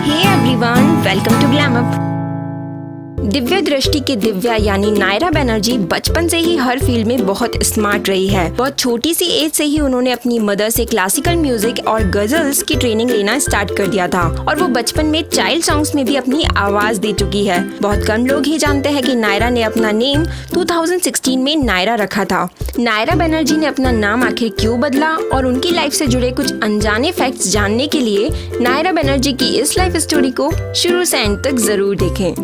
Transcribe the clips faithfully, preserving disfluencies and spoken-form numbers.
Hey everyone, welcome to Glam Up. Divya दृष्टि की दिव्या यानी नायरा बनर्जी बचपन से ही हर फील्ड में बहुत स्मार्ट रही है। बहुत छोटी सी एज से ही उन्होंने अपनी मदर से क्लासिकल म्यूजिक और गजल्स की ट्रेनिंग लेना स्टार्ट कर दिया था और वो बचपन में चाइल्ड सॉन्ग्स में भी अपनी आवाज दे चुकी है। बहुत कम लोग ही जानते हैं कि नायरा ने अपना नेम दो हज़ार सोलह में नायरा रखा था। नायरा बनर्जी ने अपना नाम आखिर क्यों बदला और उनकी लाइफ से जुड़े कुछ अनजाने फैक्ट्स जानने के लिए नायरा बनर्जी की इस लाइफ स्टोरी को शुरू से एंड तक जरूर देखें।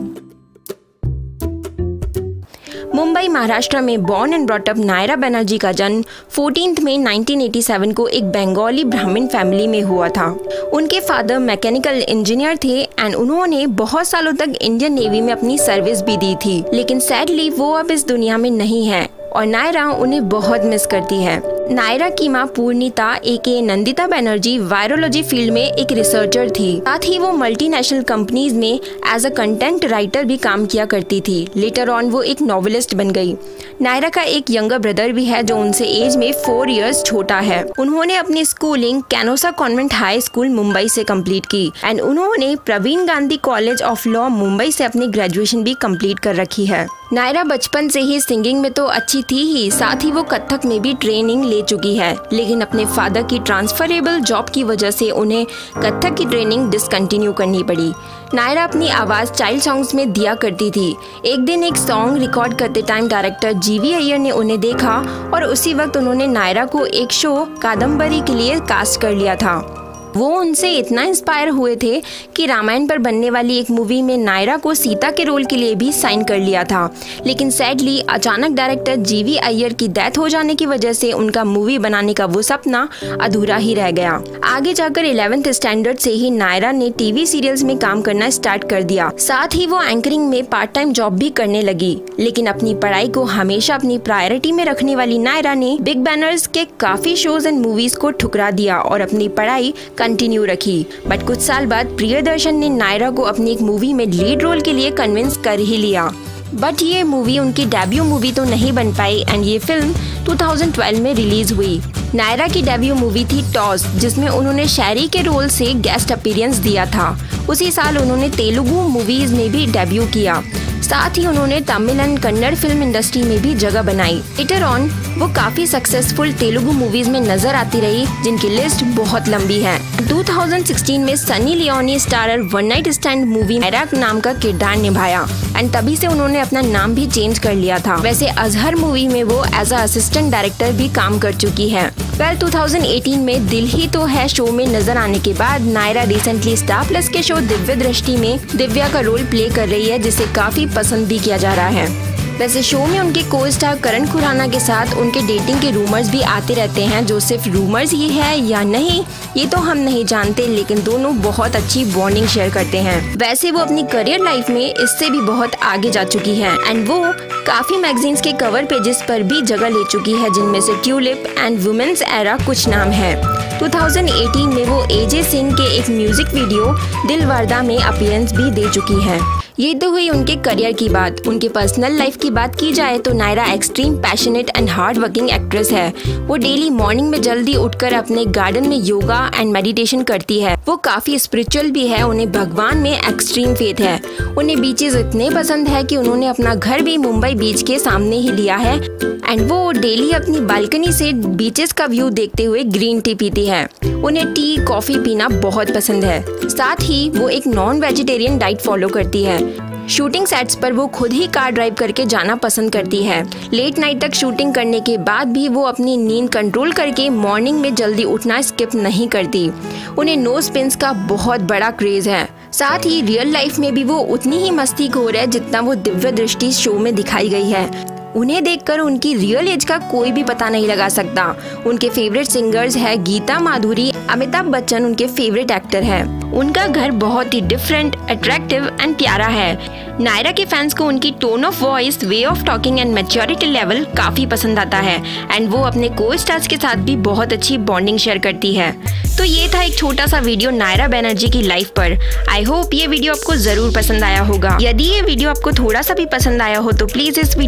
मुंबई महाराष्ट्र में born and brought up Nyra Banerjee का जन्म चौदह मई उन्नीस सौ सत्तासी को एक बंगाली ब्राह्मण फैमिली में हुआ था। उनके फादर मैकेनिकल इंजीनियर थे एंड उन्होंने बहुत सालों तक इंडियन नेवी में अपनी सर्विस भी दी थी, लेकिन सैडली वो अब इस दुनिया में नहीं है और नायरा उन्हें बहुत मिस करती है। नायरा की मां Purnita aka Nandita Banerjee virology field में एक रिसर्चर थी। साथ ही वो मल्टीनेशनल कंपनीज में एज अ कंटेंट राइटर भी काम किया करती थी। लेटर ऑन वो एक नॉवेलिस्ट बन गई। नायरा का एक यंगर ब्रदर भी है जो उनसे एज में फोर इयर्स छोटा है। उन्होंने अपनी schooling Canossa convent high school Mumbai से कंप्लीट की एंड उन्होंने Praveen Gandhi college of law Mumbai से अपनी ग्रेजुएशन भी कंप्लीट कर रखी है। नायरा बचपन से ही सिंगिंग में तो अच्छी थी ही, साथ ही वो कथक में भी ट्रेनिंग ले चुकी है, लेकिन अपने फादर की ट्रांसफरेबल जॉब की वजह से उन्हें कथक की ट्रेनिंग डिसकंटिन्यू करनी पड़ी। नायरा अपनी आवाज़ चाइल्ड सॉन्ग्स में दिया करती थी। एक दिन एक सॉन्ग रिकॉर्ड करते टाइम डायरेक्टर जीवी अय्यर ने उन्हें देखा और उसी वक्त उन्होंने नायरा को एक शो कादम्बरी के लिए कास्ट कर लिया था। वो उनसे इतना इंस्पायर हुए थे कि रामायण पर बनने वाली एक मूवी में नायरा को सीता के रोल के लिए भी साइन कर लिया था, लेकिन सैडली अचानक डायरेक्टर जीवी अय्यर की डेथ हो जाने की वजह से उनका मूवी बनाने का वो सपना अधूरा ही रह गया। आगे जाकर इलेवेंथ स्टैंडर्ड से ही नायरा ने टीवी सीरियल्स में काम करना स्टार्ट कर दिया। साथ ही वो एंकरिंग में पार्ट टाइम जॉब भी करने लगी, लेकिन अपनी पढ़ाई को हमेशा अपनी प्रायोरिटी में रखने वाली नायरा ने बिग बैनर्स के काफी शोज एंड मूवीज को ठुकरा दिया और अपनी पढ़ाई कंटिन्यू रखी। बट कुछ साल बाद प्रियदर्शन ने नायरा को अपनी एक मूवी में लीड रोल के लिए कन्विंस कर ही लिया, बट ये मूवी उनकी डेब्यू मूवी तो नहीं बन पाई एंड ये फिल्म दो हज़ार बारह में रिलीज हुई। नायरा की डेब्यू मूवी थी टॉस, जिसमें उन्होंने शैरी के रोल से गेस्ट अपीयरेंस दिया था। उसी साल उन्होंने तेलुगु मूवीज में भी डेब्यू किया। साथ ही उन्होंने Tamil and Kannada film industry में भी जगह बनाई। लेटर ऑन वो काफी सक्सेसफुल तेलुगु मूवीज में नजर आती रही, जिनकी लिस्ट बहुत लंबी है। दो हज़ार सोलह में Sunny Leone starrer one night stand movie Nyra नाम का किरदार निभाया एंड तभी से उन्होंने अपना नाम भी चेंज कर लिया था। वैसे अजहर मूवी में वो एज अ असिस्टेंट डायरेक्टर भी काम कर चुकी है। वेल दो हज़ार अठारह में दिल ही तो है शो में नजर आने के बाद नायरा रिसेंटली स्टार प्लस के शो दिव्य दृष्टि में दिव्या का रोल प्ले कर रही है, जिसे काफी पसंद भी किया जा रहा है। वैसे शो में उनके को स्टार करण खुराना के साथ उनके डेटिंग के रूमर्स भी आते रहते हैं, जो सिर्फ रूमर्स ही है या नहीं ये तो हम नहीं जानते, लेकिन दोनों बहुत अच्छी बॉन्डिंग शेयर करते हैं। वैसे वो अपनी करियर लाइफ में इससे भी बहुत आगे जा चुकी है एंड वो काफी मैगजीन्स के कवर पेजेस पर भी जगह ले चुकी है, जिनमें से ट्यूलिप एंड वुमेन्स एरा कुछ नाम है। दो हज़ार अठारह में वो एजे सिंह के एक म्यूजिक वीडियो दिलवारदा में अपीयरेंस भी दे चुकी है। ये तो हुई उनके करियर की बात। उनके पर्सनल लाइफ की बात की जाए तो Nyra extreme passionate and hard working actress है। वो डेली मॉर्निंग में जल्दी उठकर अपने गार्डन में योगा एंड मेडिटेशन करती है। वो काफी स्पिरिचुअल भी है, उन्हें भगवान में एक्सट्रीम फेथ है। उन्हें बीचेस इतने पसंद है कि उन्होंने अपना घर भी मुंबई बीच के सामने ही लिया है एंड वो डेली अपनी बालकनी से बीचेस का व्यू देखते हुए ग्रीन टी पीती है। उन्हें टी कॉफी पीना बहुत पसंद है। साथ ही वो एक नॉन वेजिटेरियन डाइट फॉलो करती है। शूटिंग सेट्स पर वो खुद ही कार ड्राइव करके जाना पसंद करती है। लेट नाइट तक शूटिंग करने के बाद भी वो अपनी नींद कंट्रोल करके मॉर्निंग में जल्दी उठना स्किप नहीं करती। उन्हें नोज पिन्स का बहुत बड़ा क्रेज है। साथ ही रियल लाइफ में भी वो उतनी ही मस्तीखोर है जितना वो दिव्य दृष्टि शो में दिखाई गई है। उन्हें देखकर उनकी रियल एज का कोई भी पता नहीं लगा सकता। उनके फेवरेट सिंगर्स है गीता माधुरी, अमिताभ बच्चन उनके फेवरेट एक्टर है। उनका घर बहुत ही डिफरेंट, अट्रैक्टिव एंड प्यारा है। नायरा के फैंस को उनकी tone of voice, way of talking and maturity level काफी पसंद आता है एंड वो अपने को स्टार्स के साथ भी बहुत अच्छी बॉन्डिंग शेयर करती है। तो ये था एक छोटा सा वीडियो नायरा बनर्जी की लाइफ पर। आई होप ये वीडियो आपको जरूर पसंद आया होगा। यदि ये वीडियो आपको थोड़ा सा भी पसंद आया हो तो प्लीज इस वीडियो को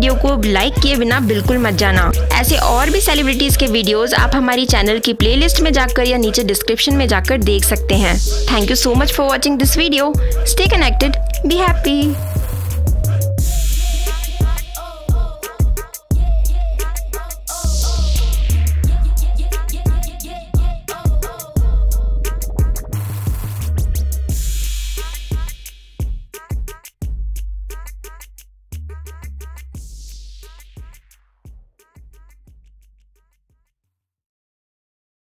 लाइक किए बिना बिल्कुल मत जाना। ऐसे और भी सेलिब्रिटीज के वीडियोस आप हमारी चैनल की प्लेलिस्ट में जाकर या नीचे डिस्क्रिप्शन में जाकर देख सकते हैं। Thank you so much for watching this video. Stay connected, be happy.